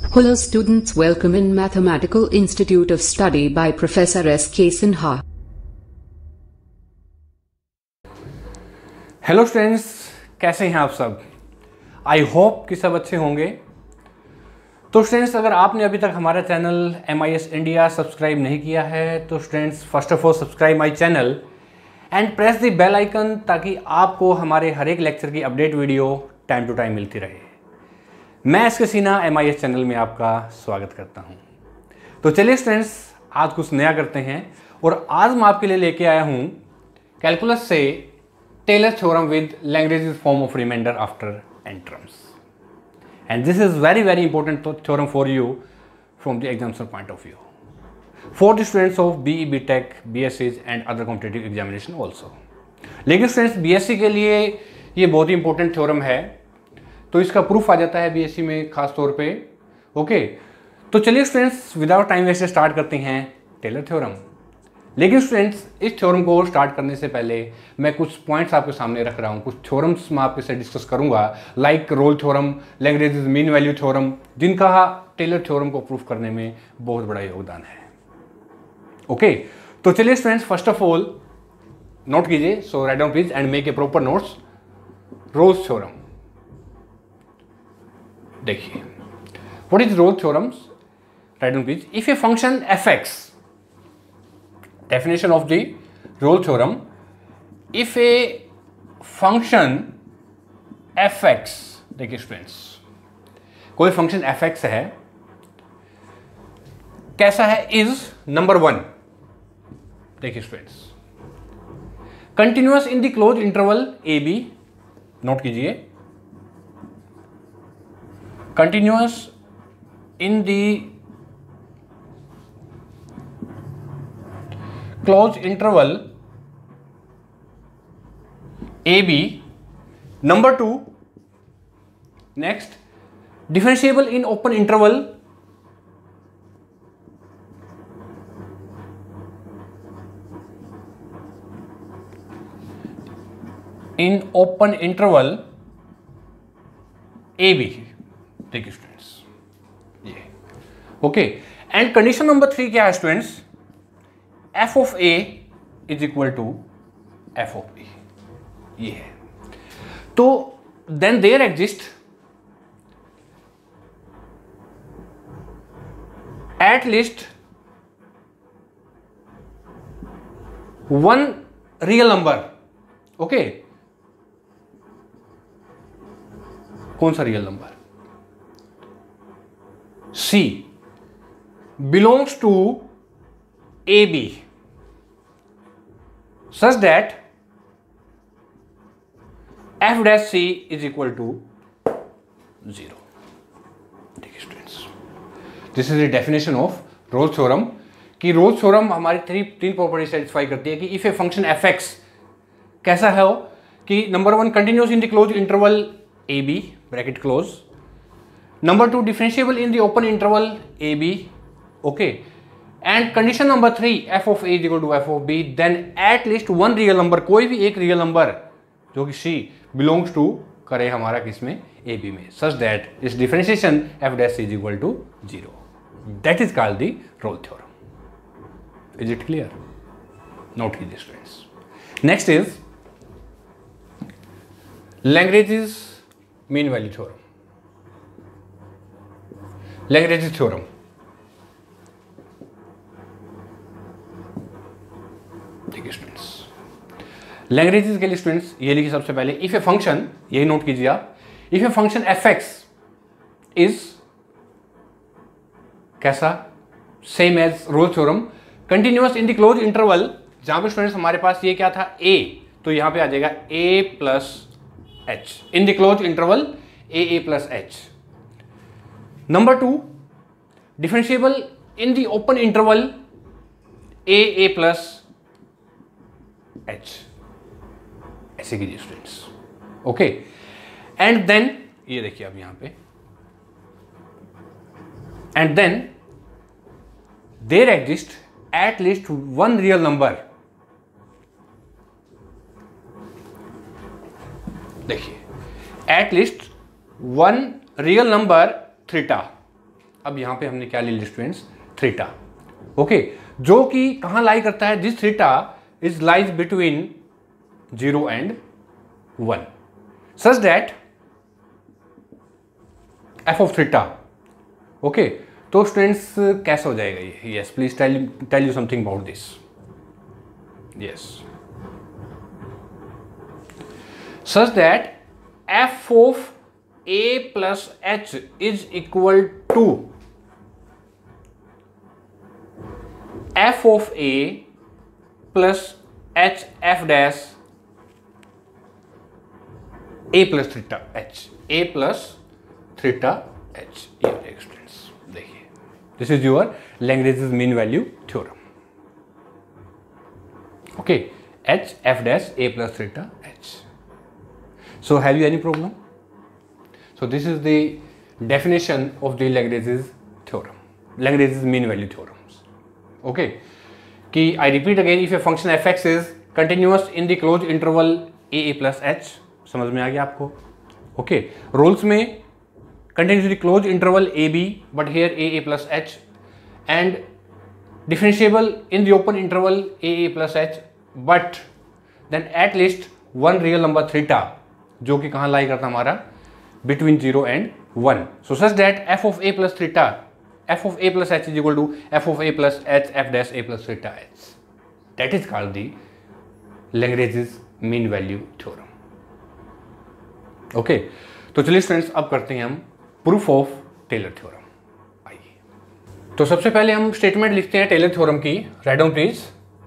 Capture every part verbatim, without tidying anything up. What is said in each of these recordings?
Hello students, welcome in Mathematical Institute of Study by Professor S K Sinha. Hello students, कैसे हैं आप सब? I hope कि सब अच्छे होंगे। तो स्टूडेंट्स, अगर आपने अभी तक हमारा channel M I S India subscribe नहीं किया है तो students first of all subscribe my channel and press the bell icon, ताकि आपको हमारे हर एक लेक्चर की update video time to time मिलती रहे। मैं S K Sinha M I S channel में आपका स्वागत करता हूं। तो चलिए स्टूडेंट्स, आज कुछ नया करते हैं और आज मैं आपके लिए लेके आया हूं कैलकुलस से Taylor theorem with Lagrange's form of remainder after n terms, and this is very very important theorem for you from the examination point of view for the students of B E, BTech, B S Cs and other competitive examination also। लेकिन students B S C के लिए ये बहुत ही important theorem है, तो इसका proof आ जाता है बी एस सी में खास तौर पे। ओके, तो चलिए students without time waste start करते हैं टेलर थ्योरम। लेकिन स्टूडेंट्स, इस थ्योरम को स्टार्ट करने से पहले मैं कुछ पॉइंट्स आपके सामने रख रहा हूँ, कुछ थ्योरम्स मैं आपके साथ डिस्कस करूंगा, like Rolle theorem, Lagrange's mean value theorem, जिनका टेलर थ्योरम को प्रूफ करने में बहुत बड़ा योगदान है। ओके, तो चलिए students, first of all note कीजिए, so write down please and make a proper notes. Rolle's theorem देखिए, what is Rolle theorems? Write down please. If a function f x, definition of the Rolle theorem, if a function f(x), देखिए students, कोई function f(x) है, कैसा है? Is number one, देखिए students, continuous in the close interval A B, note कीजिए, continuous in the closed interval A B. Number two, next, differentiable in open interval in open interval A B. देखिए students, ये okay. And condition number three क्या है students? f of a is equal to f of b, ये है। तो then there exist at least one real number। Okay, कौन सा real number? c belongs to A B such that f dash c is equal to zero। देखिए students, this is the definition of Rolle's theorem, कि Rolle's theorem हमारी three तीन property satisfy करती है कि if a function f x कैसा है हो, कि number one continuous in the close interval A b bracket close, number two differentiable in the open interval A b, okay, and condition number three f of a is equal to f of b, then at least one real number, कोई भी एक real number जो कि सी belongs to करे हमारा किसमें? A B में, such that इस differentiation f dash is equal to zero. That is called the Rolle theorem. Is it clear? Note कीजिए students. Next is Lagrange's mean value theorem. Lagrange's theorem देखिए students, Lagrange's के लिए students ये लिखिए सबसे पहले, if a function, यही note कीजिए आप, if a function f x is कैसा? Same as Rolle theorem, continuous in the close interval, जहां पे स्टूडेंट्स हमारे पास ये क्या था? a, तो यहां पे आ जाएगा a plus h, in the close interval a a plus h. Number two, differentiable in the open interval a a plus h, ऐसे कीजिए स्टूडेंट्स। ओके, एंड देन ये देखिए अब यहां पे, and then there exist at least one real number, देखिए, at least one real number theta. अब यहाँ पे हमने क्या ले लिया स्टूडेंट्स, थीटा। ओके, जो कि कहाँ लाई करता है, this theta is lies between zero and one such that f of theta. Okay, तो स्टूडेंट्स कैसे हो जाएगा ये? Yes, please tell tell you something about this. Yes, such that f of a plus h is equal to f of a plus h f dash a plus theta h, a plus theta h. ये students देखिए, this is your Lagrange's mean value theorem. Okay, H f dash a plus theta h. So have you any problem? So this is the definition of the Lagrange's theorem, Lagrange's mean value theorems. Okay, कि I repeat again, if a function f(x) is continuous in the closed interval a a plus h, समझ में आ गया आपको? Okay, rules में continuous in the closed interval a b, but here a a plus h, and differentiable in the open interval a a plus h, but then at least one real number theta, जो कि कहाँ lie करता हमारा, between zero and one. So such that f of a plus theta, f of a plus h is equal to f of a plus h f dash a plus theta h. That is called the Lagrange's mean value theorem. Okay, तो चलिए students अब करते हैं हम proof of Taylor theorem. आइए, तो सबसे पहले हम स्टेटमेंट लिखते हैं टेलर थ्योरम की। राइट डाउन प्लीज,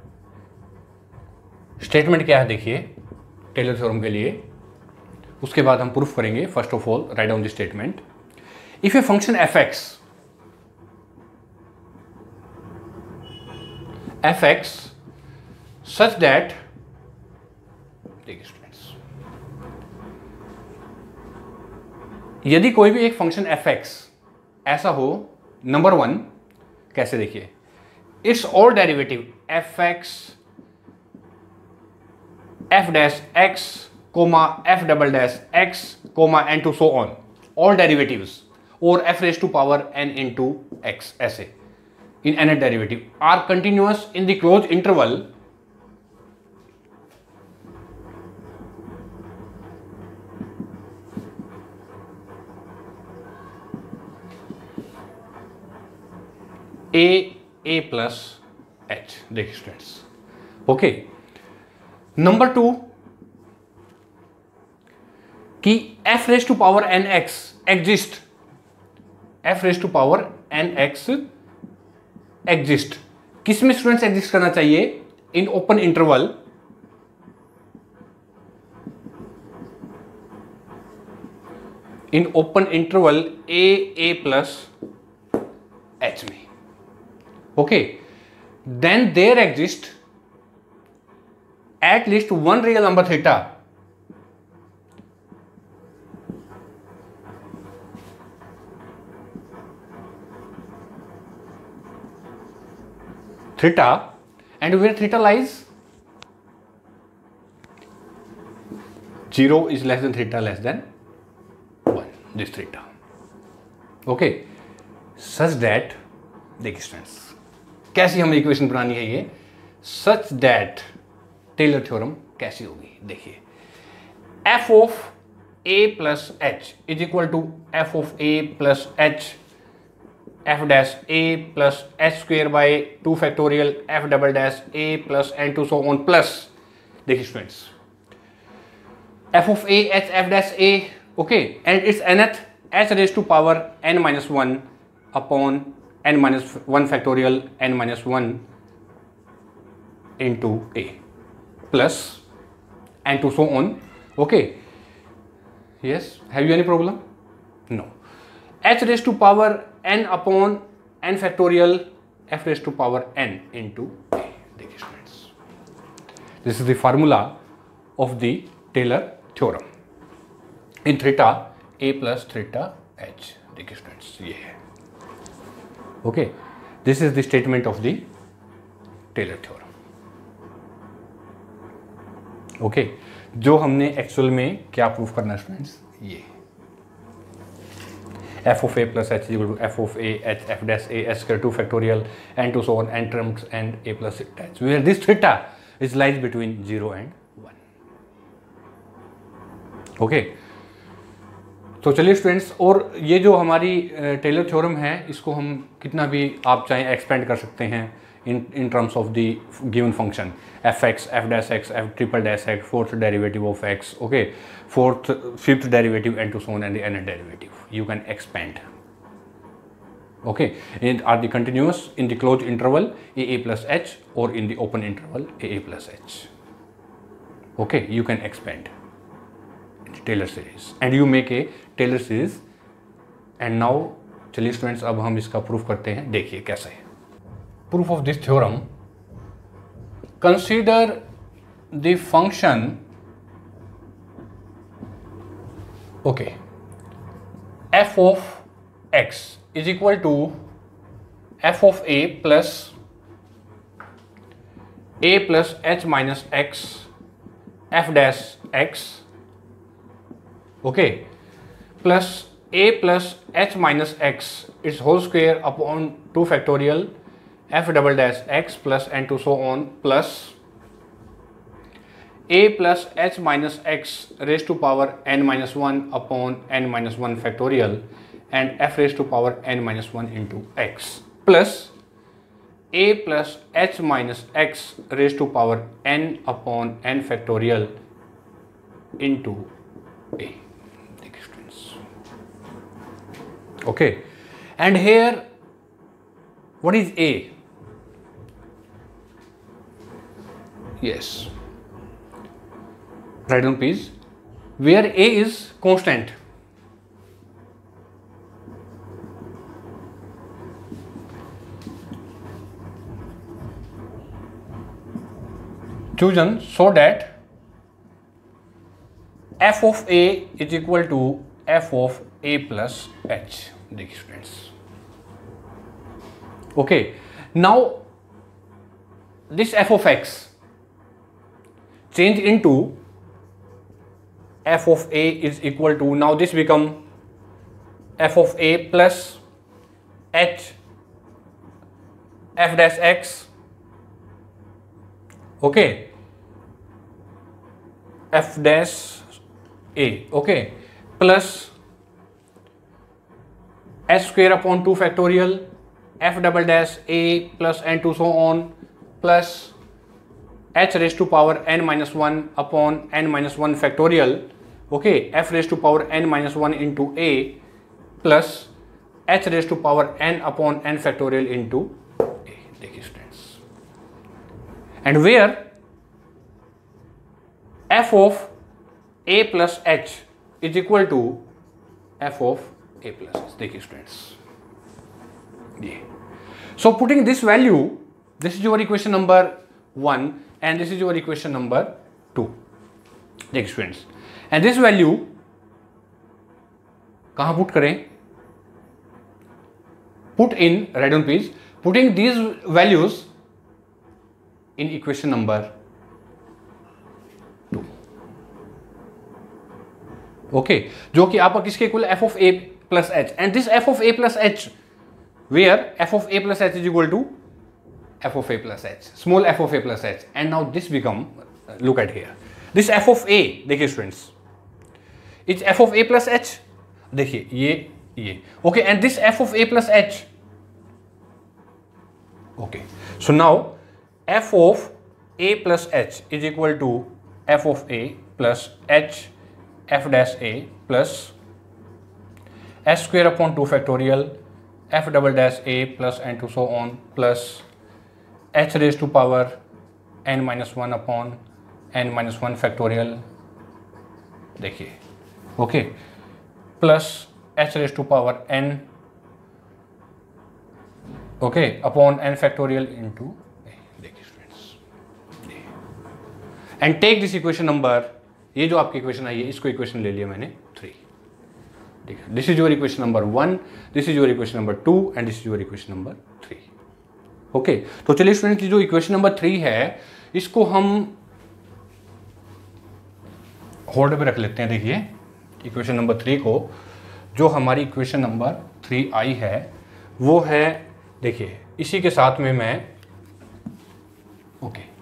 स्टेटमेंट क्या है देखिए टेलर थ्योरम के लिए, उसके बाद हम प्रूफ करेंगे। First of all write down the statement. If a function f x f x such that, देखिए स्टूडेंट्स, यदि कोई भी एक फंक्शन एफ एक्स ऐसा हो, नंबर वन कैसे देखिए, it's all derivative f x f dash x comma f double dash x comma n to so on, all derivatives, or f raised to power n into x ऐसे in nth derivative are continuous in the closed interval a a plus h। देखिए students, okay, number two कि f raise to power n x exist, f raise to power n x exist, किस में students exist करना चाहिए, in open interval in open interval a a plus h में। Okay, then there exist at least one real number theta theta, and where theta lies, zero is less than theta less than one, this theta. Okay, such that, देखिए students कैसी हमें equation बनानी है ये, such that Taylor theorem कैसी होगी देखिए, f of a plus h is equal to f of a plus h f dash a plus h square by two factorial f double dash a plus n to so on plus, देखिए students, f of a h f dash a, okay, and its nth h raised to power n minus one upon n minus one factorial n minus one into a plus and to so on. Okay, yes, have you any problem? No. H raised to power n upon n factorial f raised to power n into a. देखिए students, this is the formula of the Taylor theorem in theta a plus theta h. देखिए students ये है, okay, this is the statement of the Taylor theorem. Okay, जो हमने actual में क्या proof करना है स्टूडेंट्स, ये f of a plus h equal to f of a h f dash a h square two factorial and to so on and terms and a plus theta h, where this theta is lies between zero and one. Okay, तो चलिए students, और ये जो हमारी Taylor theorem है इसको हम कितना भी आप चाहें एक्सपेंड कर सकते हैं in in terms of the given function fx, f dash x, f triple dash x, fourth derivative of x, okay, fourth fifth derivative and so on and the nth derivative you can expand, okay, and are the continuous in the closed interval a a plus h or in the open interval a a plus h, okay, you can expand the Taylor series and you make a Taylor series। and now चलिए students अब हम इसका proof करते हैं, देखिए कैसे है। Proof of this theorem, consider the function, okay, f of x is equal to f of a plus a plus h minus x f dash x, okay, plus a plus h minus x its whole square upon two factorial f double dash x plus and to so on, plus a plus h minus x raised to power n minus one upon n minus one factorial and f raised to power n minus one into x, plus a plus h minus x raised to power n upon n factorial into a. Okay, and here what is a? Yes, write down please, where a is constant, chosen so that f of a is equal to f of a plus h। देखिए students, okay, now this f of x change into f of a is equal to, now this become f of a plus h f dash x, okay, f dash a, okay, plus h square upon two factorial f double dash a plus n to so on, plus h raised to power n minus one upon n minus one factorial, okay, f raised to power n minus one into a plus h raised to power n upon n factorial into a। देखिए students, and where f of a plus h is equal to f of a plus h। देखिए students, ये so putting this value, this is your equation number one and this is your equation number two। देखिए students, and this value कहाँ put करें? Put in, write down please, putting these values in equation number two, okay, जो कि आपका किसके equal f of a plus h, and this f of a plus h, where f of a plus h is equal to f of a plus h, small f of a plus h, and now this become, look at here, this f of a, देखिए students, it's f of a plus h, देखिए ये ये, okay, and this f of a plus h, okay, so now f of a plus h is equal to f of a plus h f dash a plus s square upon two factorial f double dash a plus and to so on, plus h raised to power n minus one upon n minus one factorial, देखिए, okay, plus h raised to power n, okay, upon n factorial into, देखिए students, and take this equation number, ये जो आपकी equation आई है इसको equation ले लिया मैंने थ्री, ठीक है, this is your equation number one, this is your equation number two and this is your equation number three. Okay, तो चलिए स्टूडेंट, जो इक्वेशन नंबर थ्री है इसको हम होल्ड पे रख लेते हैं। देखिए इक्वेशन नंबर थ्री को, जो हमारी इक्वेशन नंबर थ्री आई है वो है, देखिए इसी के साथ में मैं okay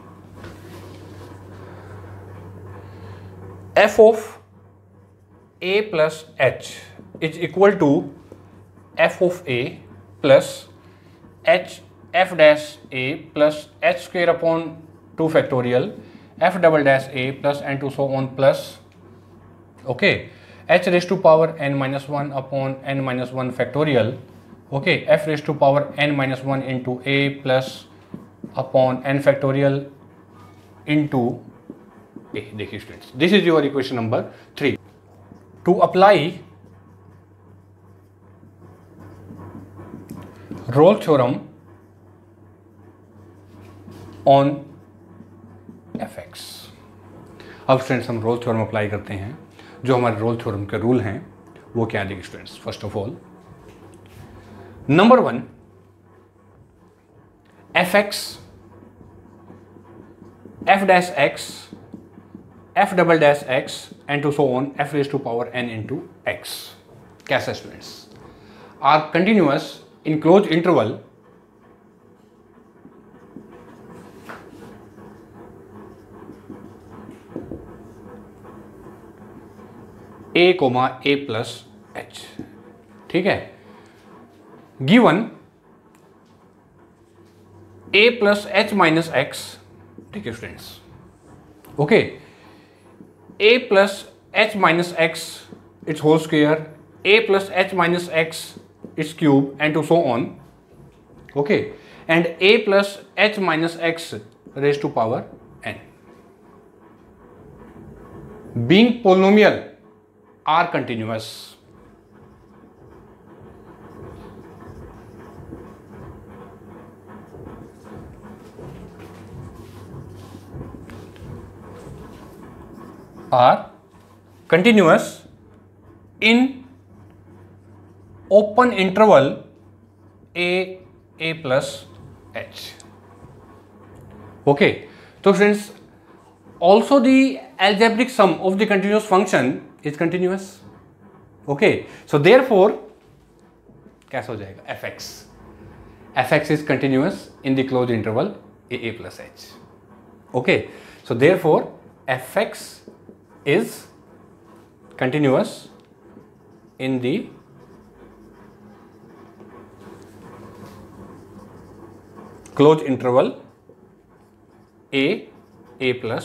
f of a plus h is equal to f of a plus h f dash a plus h square upon two factorial f double dash a plus n to so on plus okay h raise to power n minus one upon n minus one factorial okay f raise to power n minus one into a plus upon n factorial into a. देखिए students, this is your equation number three. To apply Rolle theorem on f x. अब students हम Rolle theorem apply करते हैं। जो हमारे role theorem के rule हैं वो क्या देखिए students, first of all number one, f x f dash x f double dash x and to so on f raise to power n into x. कैसा students, are continuous in closed interval a comma a plus h। ठीक है, given a plus h minus x, ठीक है students, okay a plus h minus x its whole square, a plus h minus x its cube and to so on, okay, and a plus h minus x raised to power n being polynomial are continuous, are continuous in open interval a a plus h, okay। So students, also the algebraic sum of the continuous function is continuous, okay। So therefore कैसा हो जाएगा, fx fx is continuous in the closed interval a a plus h, okay। So therefore fx is continuous in the close interval a a plus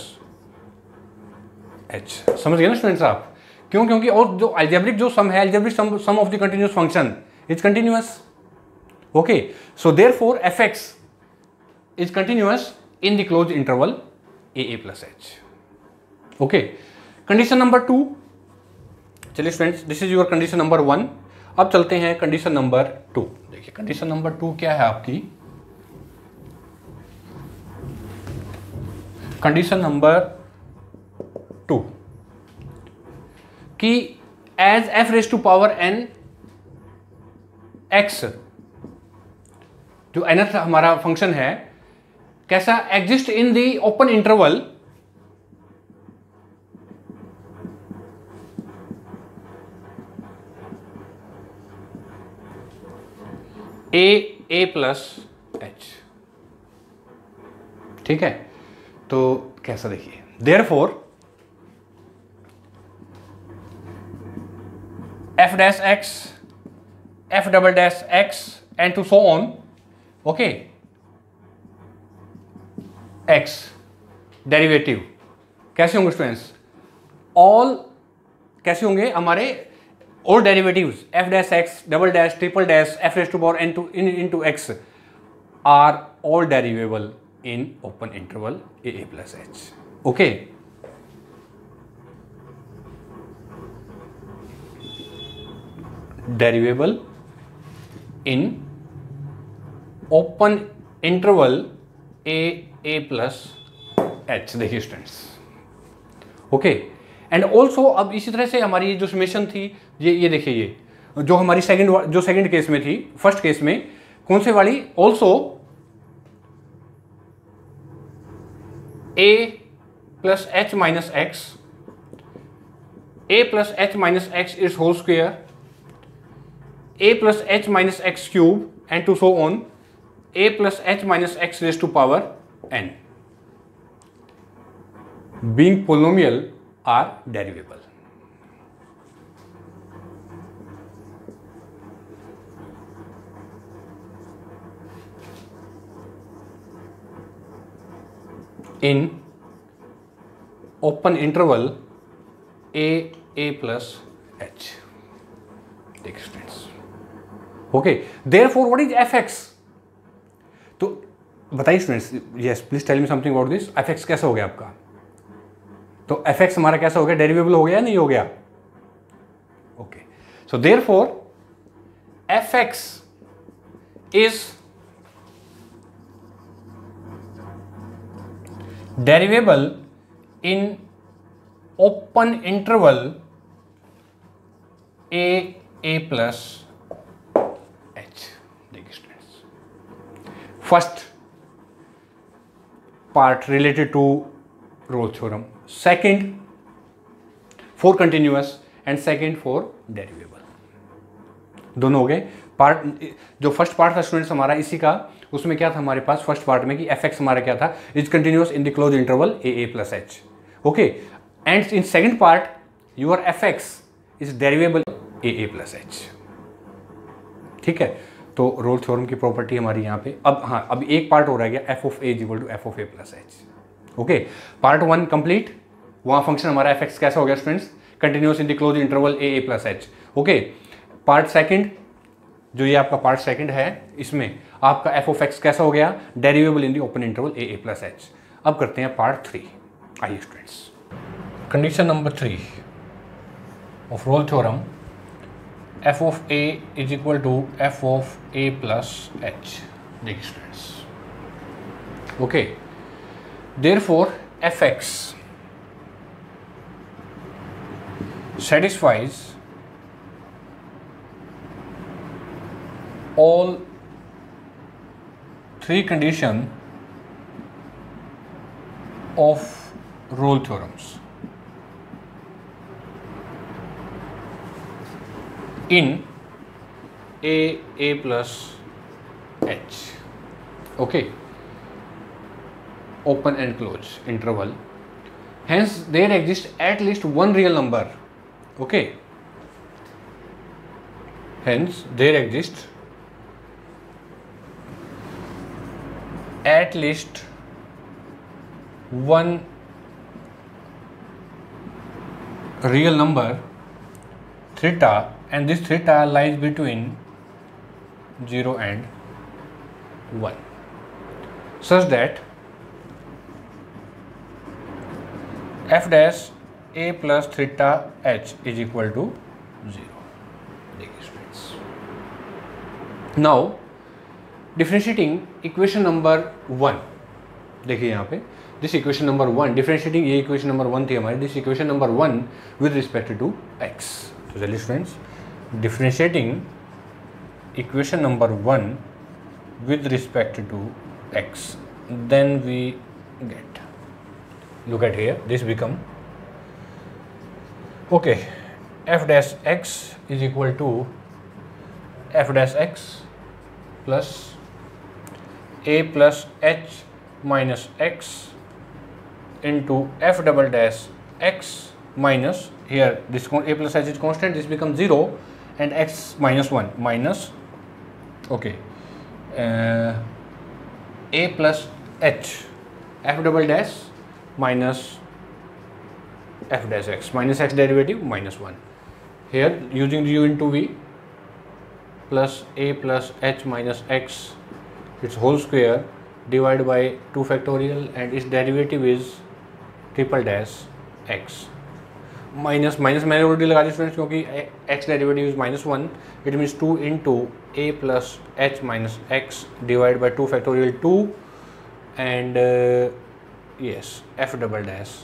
h। समझ गए ना students आप, क्यों? क्योंकि और जो अलजेब्रिक जो सम है, algebraic sum sum of the continuous function is continuous, okay. So therefore fx is continuous in the close interval a a plus h, okay. Condition number two, चलिए students, this is your condition number one. अब चलते हैं condition number two. देखिए condition number two क्या है आपकी, condition number two कि as f raise to power n x, जो nth हमारा फंक्शन है, कैसा exist in the open interval a a plus h, ठीक है। तो कैसा देखिए, therefore f dash x f double dash x and to so on, okay, x derivative कैसे होंगे स्टूडेंट्स, ऑल कैसे होंगे हमारे all derivatives, f dash x double dash triple dash f raise to power n to in in to x are all derivable in open interval a a plus h, okay। derivable in open interval a a plus h, देखिए students, okay. And also अब इसी तरह से हमारी जो summation थी, ये ये देखिए, ये जो हमारी सेकंड जो सेकंड केस में थी, फर्स्ट केस में कौन से वाली, also a plus h minus x, a plus h minus x is whole square, a plus h minus x cube and to so on a plus h minus x raised to power n being polynomial are derivable. In open interval a a plus h. Take students. Okay. Therefore, what is fx? तो बताइए students. Yes, please tell me something about this. fx कैसा हो गया आपका? तो fx हमारा कैसा हो गया? डेरिवेबल हो गया, नहीं हो गया? ओके. सो देयरफॉर fx इज derivable in open interval a a plus h. देखिए students, first part related to Rolle theorem, second for continuous and second for derivable. दोनों हो गए पार्ट. जो फर्स्ट पार्ट था स्टूडेंट्स हमारा इसी का, उसमें क्या था हमारे पास फर्स्ट पार्ट में कि fx हमारा क्या था? Is continuous in the close interval a a plus h. Okay. And in second part your fx is derivable a a plus h. ठीक है. तो रोल थ्योरम की प्रॉपर्टी हमारी यहाँ पे अब, हाँ, अब एक पार्ट हो रह गया f of a is equal to f of a plus h. Okay. Part one complete. वहाँ फंक्शन हमारा fx कैसा हो गया students? Continuous in the close interval a a plus h. Okay. Part second, जो ये आपका पार्ट सेकंड है, इसमें आपका f ऑफ x कैसा हो गया? Derivable in the open interval a a plus h. अब करते हैं पार्ट थ्री. आइए students, condition number three of Rolle theorem, f of a is equal to f of a plus h. देखिए students, okay. Therefore fx satisfies all three condition of role theorems in a a plus h. Okay. Open and close interval. Hence there exists at least one real number. Okay. Hence there exists at least one real number theta, and this theta lies between zero and one, such that f dash a plus theta h is equal to zero. Now differentiating equation number one, देखिए यहाँ पे this equation number one, differentiating ये equation number one थी हमारी, this equation number one with respect to x. तो चलिए students, differentiating equation number one with respect to x, then we get, look at here, this become okay, f dash x is equal to f dash x plus a plus h minus x into f double dash x minus, here this a plus h is constant, this becomes zero, and x minus one minus, okay, uh, a plus h f double dash minus f dash x minus x derivative minus one, here using u into v plus a plus h minus x its whole square divided by two factorial, and its derivative is triple dash x minus minus मैंने already लगा दी students, क्योंकि x derivative is minus one, it means two into a plus h minus x divide by two factorial two, and yes f double dash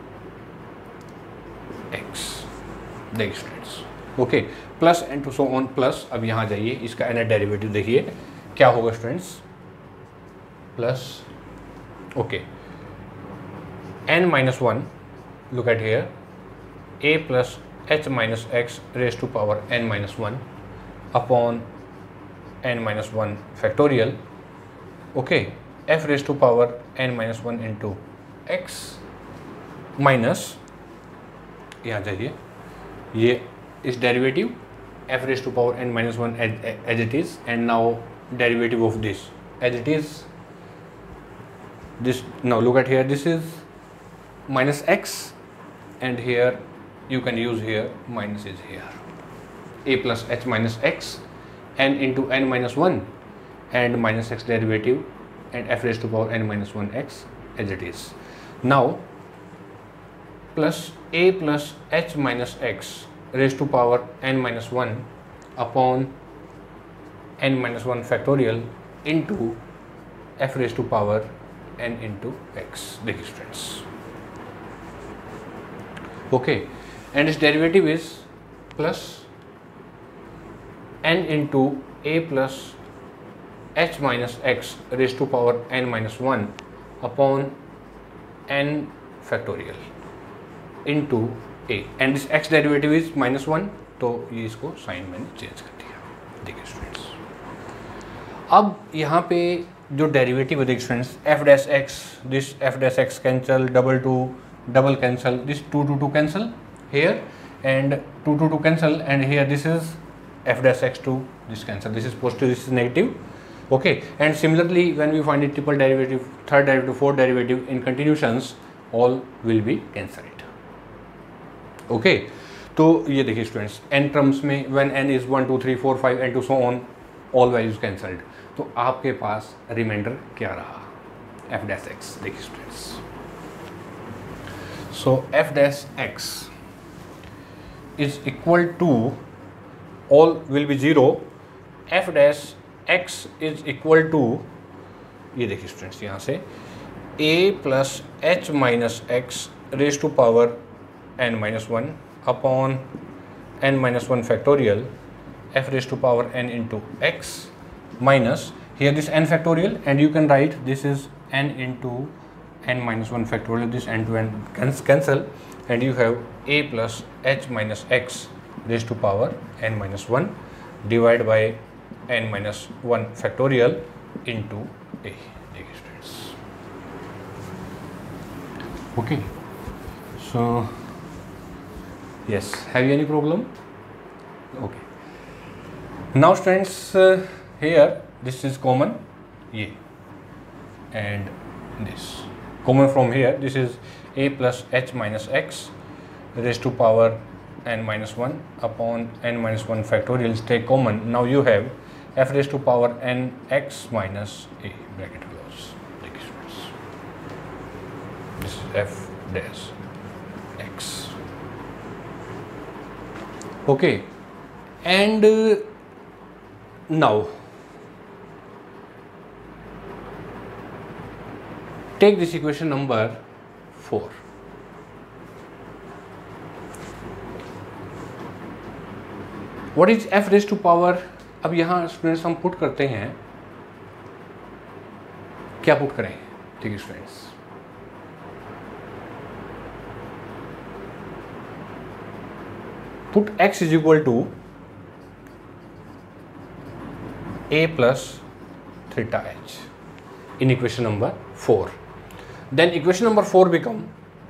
x. देखिए students, okay, plus and to so on plus. अब यहाँ जाइए, इसका n derivative देखिए क्या होगा students, plus, okay, n minus one, look at here, a plus h minus x raise to power n minus one, upon n minus one factorial. Okay, f raised to power n minus one into x minus, यहाँ जाइए, ये is derivative f raised to power n minus one as, as it is, and now derivative of this as it is. This, now look at here, this is minus x, and here you can use here minus is here, a plus h minus x, n into n minus one, and minus x derivative, and f raised to power n minus one x as it is. Now plus a plus h minus x raised to power n minus one upon n minus one factorial into f raised to power n into x. देखिए students, okay, and its derivative is plus n into a plus h minus x raised to power n minus one upon n factorial into a, and this x derivative is minus one, तो ये इसको sign मैंने change कर दिया. देखिए students, अब यहाँ पे जो डेरिवेटिव है, देखिए students, f dash x, this f dash x cancel, double two double cancel, this two two two cancel here, and two two two cancel, and here this is f dash x two, this cancel, this is positive, this is negative. Okay, and similarly when we find the triple derivative, third derivative, fourth derivative in continuations, all will be cancelled. Okay, तो ये देखिए students, n terms में when n is one two three four five and to so on, all values cancelled, तो आपके पास reminder क्या रहा, f dash x. देखिए students, so f dash x is equal to, all will be zero, f dash x is equal to, ये देखिए students यहाँ से a plus h minus x raised to power n minus one upon n minus one factorial f raised to power n into x minus, here this n factorial, and you can write this is n into n minus one factorial, this n to n cancel, and you have a plus h minus x raised to power n minus one divided by n minus one factorial into a. Okay, so yes, have you any problem? Okay, now students, uh, here this is common, yeah, and this common from here, this is a plus h minus x raised to power n minus one upon n minus one factorial, take common. Now you have f raised to power n x minus a, bracket close. This is f dash x. Okay, and uh, now take this equation number four. What is f raised to power? अब यहाँ students हम put करते हैं, क्या put करें? ठीक है students, put x is equal to a plus theta h in equation number four. Then equation number four become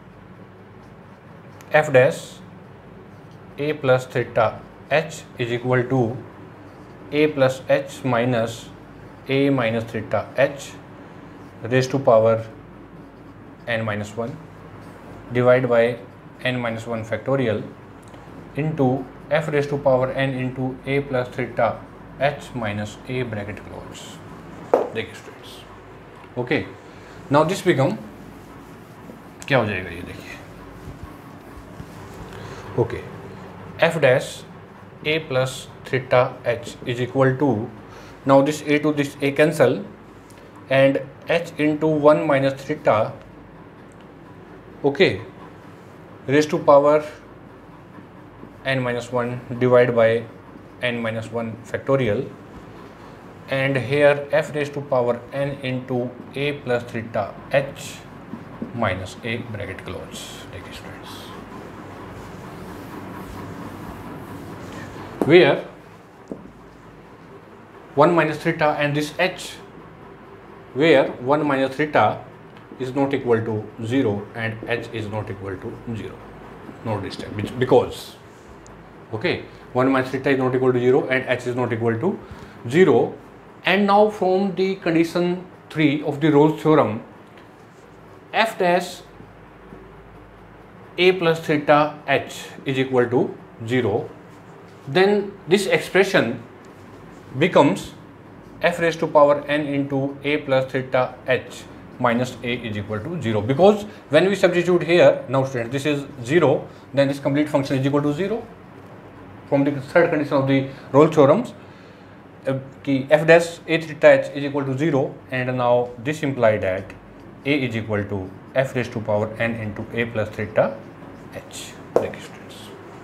f dash a plus theta h is equal to a plus h minus a minus theta h raised to power n minus one divided by n minus one factorial into f raised to power n into a plus theta h minus a, bracket close. देखिए students, okay, now this become, क्या हो जाएगा ये देखिए, okay, f dash a plus theta h is equal to, now this a to this a cancel, and h into one minus theta, okay, raised to power n minus one divided by n minus one factorial, and here f raised to power n into a plus theta h minus a, bracket close. Take it students, where one minus theta and this h, where one minus theta is not equal to zero and h is not equal to zero. Note this time, because okay, one minus theta is not equal to zero and h is not equal to zero. And now from the condition three of the Rolle's theorem, f dash a plus theta h is equal to zero, then this expression becomes f raised to power n into a plus theta h minus a is equal to zero, because when we substitute here, now students, this is zero, then this complete function is equal to zero from the third condition of the Rolle's theorems, uh, ki f dash a theta h is equal to zero, and now this implies that a is equal to f raised to power n into a plus theta h. देखिए students,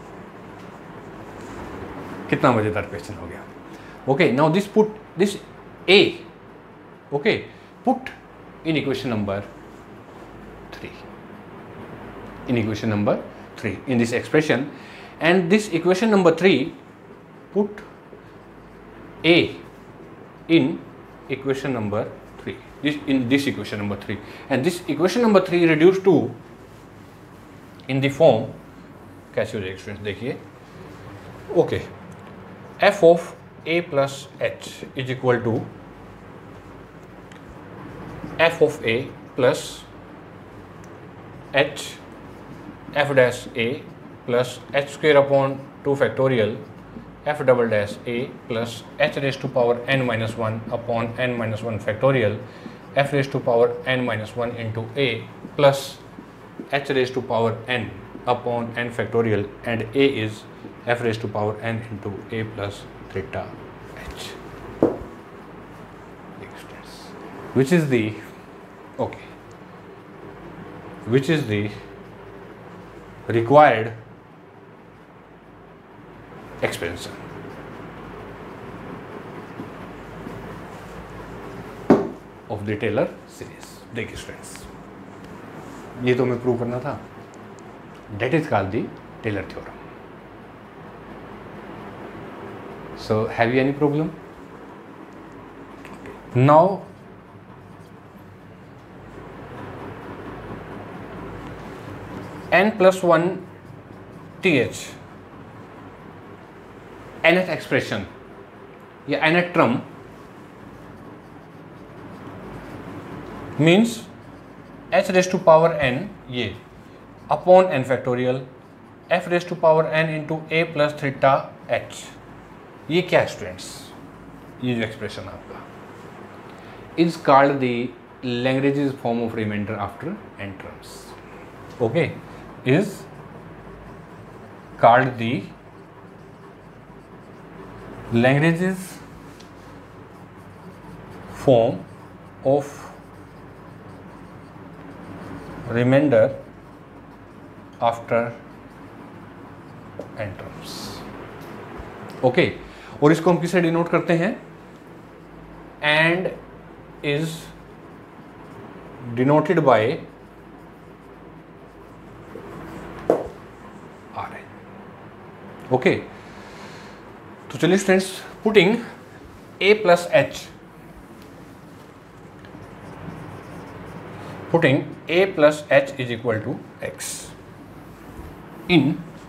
कितना मजेदार question हो गया. Okay, now this put this a, okay, put in equation number three, in equation number three in this expression, and this equation number three put a in equation number three, this in this equation number three, and this equation number three reduced to in the form, कैसे हो जाएगा students, देखिए. Okay, f of a plus h is equal to f of a plus h f dash a plus h square upon two factorial f double dash a plus h raised to power n minus one upon n minus one factorial f raised to power n minus one into a plus h raised to power n upon n factorial, and a is f raised to power n into a plus theta h, which is the okay, which is the required expansion of the Taylor series. देखिए students, ये तो मैं prove करना था. That is called the Taylor theorem. So have you any problem? Okay. Now n plus one th nth expression या nth term means h raised to power n ये upon n factorial f raised to power n into a plus theta h. ये क्या students, ये जो expression आपका is called the Lagrange's form of remainder after n terms. Okay, इज called the Lagrange's form of remainder after n terms. Okay, और इसको हम किससे डिनोट करते हैं? And is denoted by r n. Okay, तो चलिए students, putting a plus h, putting a plus h is equal to x in,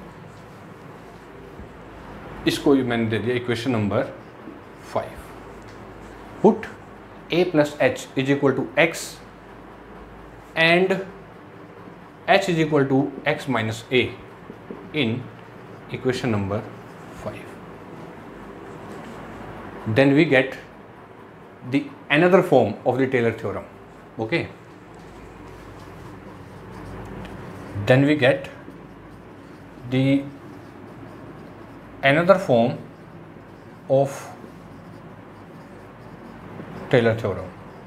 इसको मैंने दे दिया equation number five. Put a plus h is equal to x and h is equal to x minus a in equation number five. Then we get the another form of the Taylor theorem. Okay, then we get the another form of Taylor theorem.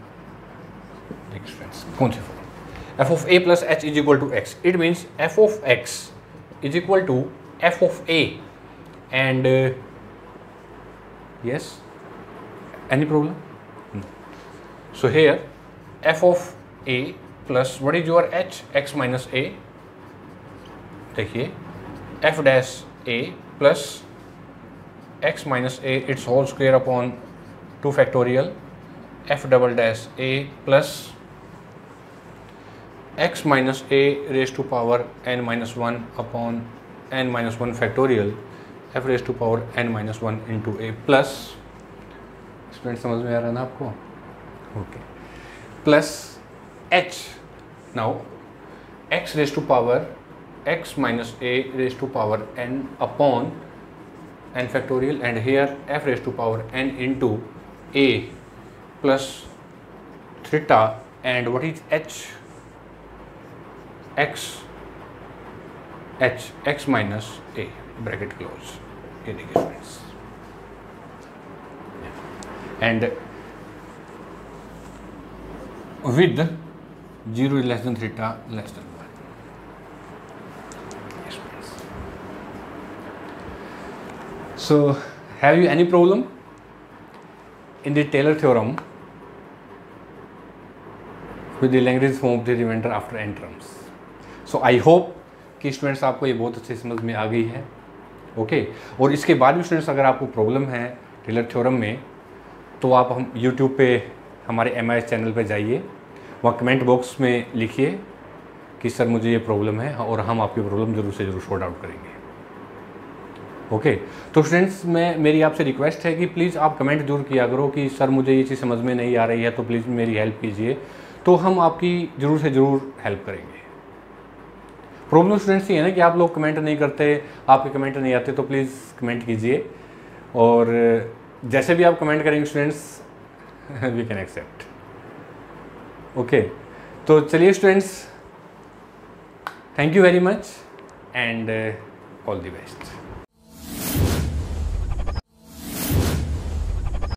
कौन सी form? f of a plus h is equal to x. It means f of x is equal to f of a, and uh, yes, any problem? No. So here f of a plus what is your h? X minus a. देखिए f dash a plus x minus a its whole square upon two factorial f double dash a plus x minus a raise to power n minus one upon n minus one factorial f raise to power n minus one into a plus, student समझ में आ रहा है ना आपको? Okay, plus h, now x raise to power x minus a raised to power n upon n factorial, and here f raised to power n into a plus theta, and what is h? x h x minus a bracket close, ये देखिए friends, and with zero is less than theta less than one. So, have you any problem in the Taylor theorem with the Lagrange's form of the remainder after n terms? So, I hope कि students आपको ये बहुत अच्छी समझ में आ गई है। Okay okay? और इसके बाद भी स्टूडेंट्स अगर आपको प्रॉब्लम है टेलर थ्योरम में, तो आप हम यूट्यूब पे हमारे एम आई एस चैनल पे जाइए, वहाँ कमेंट बॉक्स में लिखिए कि सर मुझे ये प्रॉब्लम है, और हम आपकी प्रॉब्लम ज़रूर से ज़रूर सॉर्ट आउट करेंगे। Okay okay. तो स्टूडेंट्स, मैं मेरी आपसे रिक्वेस्ट है कि प्लीज़ आप कमेंट जरूर किया करो कि सर मुझे ये चीज़ समझ में नहीं आ रही है, तो प्लीज़ मेरी हेल्प कीजिए, तो हम आपकी ज़रूर से ज़रूर हेल्प करेंगे। प्रॉब्लम स्टूडेंट्स ये है ना कि आप लोग कमेंट नहीं करते, आपके कमेंट नहीं आते, तो प्लीज़ कमेंट कीजिए, और जैसे भी आप कमेंट करेंगे students we can accept. Okay, तो चलिए students, thank you very much and all the best.